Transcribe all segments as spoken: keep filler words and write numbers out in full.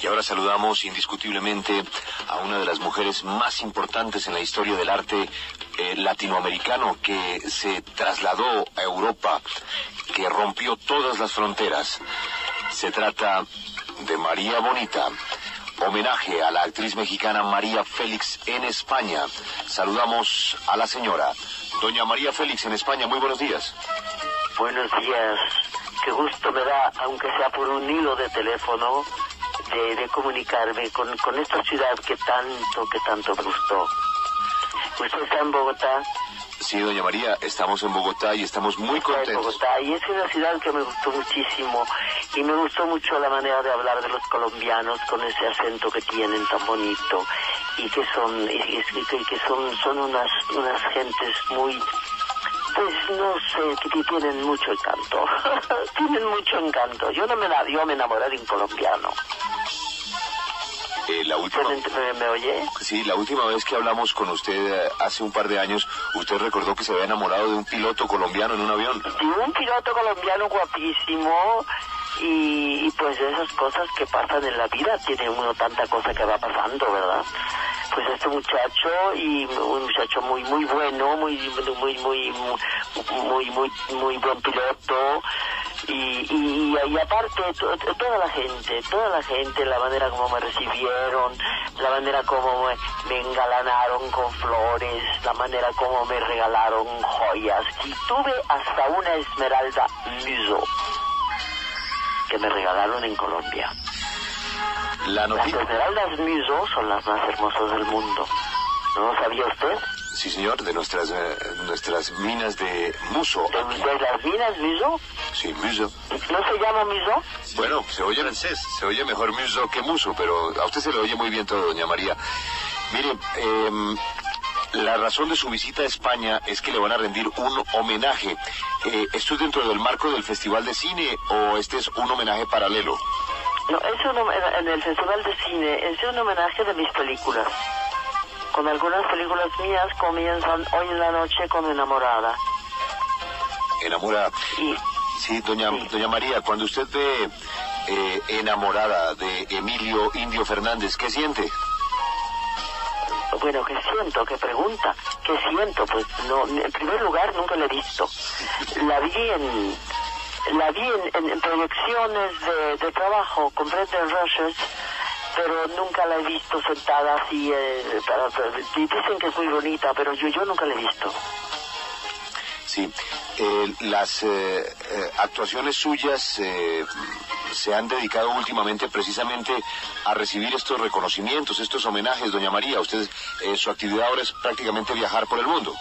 Y ahora saludamos indiscutiblemente a una de las mujeres más importantes en la historia del arte eh, latinoamericano, que se trasladó a Europa, que rompió todas las fronteras. Se trata de María Bonita. Homenaje a la actriz mexicana María Félix en España. Saludamos a la señora doña María Félix en España. Muy buenos días. Buenos días. Qué gusto me da, aunque sea por un hilo de teléfono, de, de comunicarme con, con esta ciudad que tanto, que tanto me gustó. ¿Usted está en Bogotá? Sí, doña María, estamos en Bogotá y estamos muy contentos. En Bogotá, y es una ciudad que me gustó muchísimo, y me gustó mucho la manera de hablar de los colombianos con ese acento que tienen tan bonito, y que son, y, y, y que son, son unas, unas gentes muy, pues no sé, que tienen mucho encanto, tienen mucho encanto. Yo no me la, yo me enamoré de un colombiano. Eh, la última... ¿Me, me oye? Sí, la última vez que hablamos con usted eh, hace un par de años, usted recordó que se había enamorado de un piloto colombiano en un avión. Sí, un piloto colombiano guapísimo, y, y pues de esas cosas que pasan en la vida, tiene uno tanta cosa que va pasando, ¿verdad? Pues este muchacho, y un muchacho muy muy bueno, muy muy muy muy muy muy, muy buen piloto. Y, y, y aparte to, toda la gente, toda la gente, la manera como me recibieron, la manera como me, me engalanaron con flores, la manera como me regalaron joyas. Y tuve hasta una esmeralda Muso que me regalaron en Colombia. La noticia... Las esmeraldas Muso son las más hermosas del mundo. ¿No lo sabía usted? Sí, señor, de nuestras eh, nuestras minas de Muso. ¿De, de las minas Muso? Sí, Muso. ¿No se llama Muso? Bueno, se oye francés, se oye mejor Muso que Muso, pero a usted se le oye muy bien todo, doña María. Mire, eh, la razón de su visita a España es que le van a rendir un homenaje. Eh, ¿Esto es dentro del marco del Festival de Cine o este es un homenaje paralelo? No, es un, en el Festival de Cine, es un homenaje de mis películas. Con algunas películas mías comienzan hoy en la noche con Enamorada. Enamorada. Y, sí, doña, sí. doña María, cuando usted ve eh, Enamorada de Emilio Indio Fernández, ¿qué siente? Bueno, ¿qué siento? ¿Qué pregunta? ¿Qué siento? Pues no, en primer lugar nunca la he visto. La vi en, la vi en, en, en proyecciones de, de trabajo, con Brendan Rushes, pero nunca la he visto sentada así. Eh, para, dicen que es muy bonita, pero yo, yo nunca la he visto. Sí, eh, las eh, eh, actuaciones suyas eh, se han dedicado últimamente precisamente a recibir estos reconocimientos, estos homenajes, doña María. Usted, eh, su actividad ahora es prácticamente viajar por el mundo.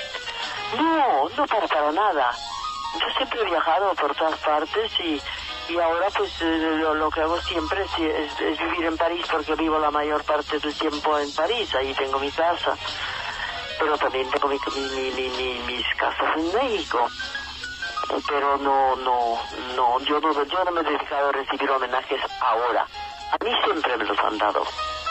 No, no para, para nada. Yo siempre he viajado por todas partes y... Y ahora pues lo, lo que hago siempre es, es, es vivir en París, porque vivo la mayor parte del tiempo en París, ahí tengo mi casa. Pero también tengo mi, mi, mi, mi, mis casas en México. Pero no, no, no, yo no, yo no me he dedicado a recibir homenajes ahora. A mí siempre me los han dado.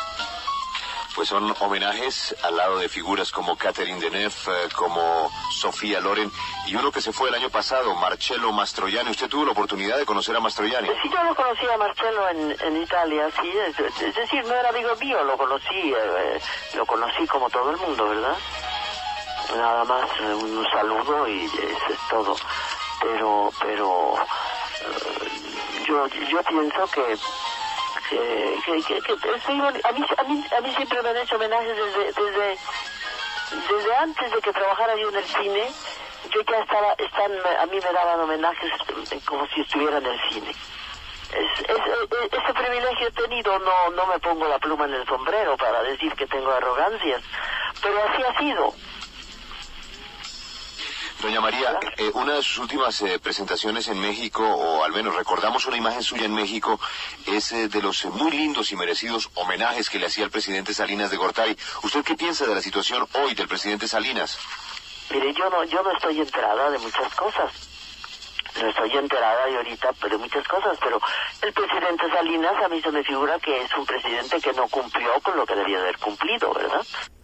Pues son homenajes al lado de figuras como Catherine Deneuve, eh, como Sofía Loren, y uno que se fue el año pasado, Marcello Mastroianni. ¿Usted tuvo la oportunidad de conocer a Mastroianni? Sí, yo lo conocí a Marcello en, en Italia, sí, es, es decir, no era amigo mío, lo conocí, eh, lo conocí como todo el mundo, ¿verdad? Nada más eh, un saludo y eso es todo. Pero, pero, eh, yo, yo pienso que Que, que, que, que estoy, a, mí, a, mí, a mí siempre me han hecho homenajes desde, desde, desde antes de que trabajara yo en el cine. Yo ya estaba, están, a mí me daban homenajes como si estuviera en el cine. Es, es, es, ese privilegio he tenido, no, no me pongo la pluma en el sombrero para decir que tengo arrogancias, pero así ha sido. Doña María, eh, una de sus últimas eh, presentaciones en México, o al menos recordamos una imagen suya en México, es eh, de los eh, muy lindos y merecidos homenajes que le hacía el presidente Salinas de Gortari. ¿Usted qué piensa de la situación hoy del presidente Salinas? Mire, yo no, yo no estoy enterada de muchas cosas. No estoy enterada de ahorita de muchas cosas, pero el presidente Salinas a mí se me figura que es un presidente que no cumplió con lo que debía haber cumplido, ¿verdad?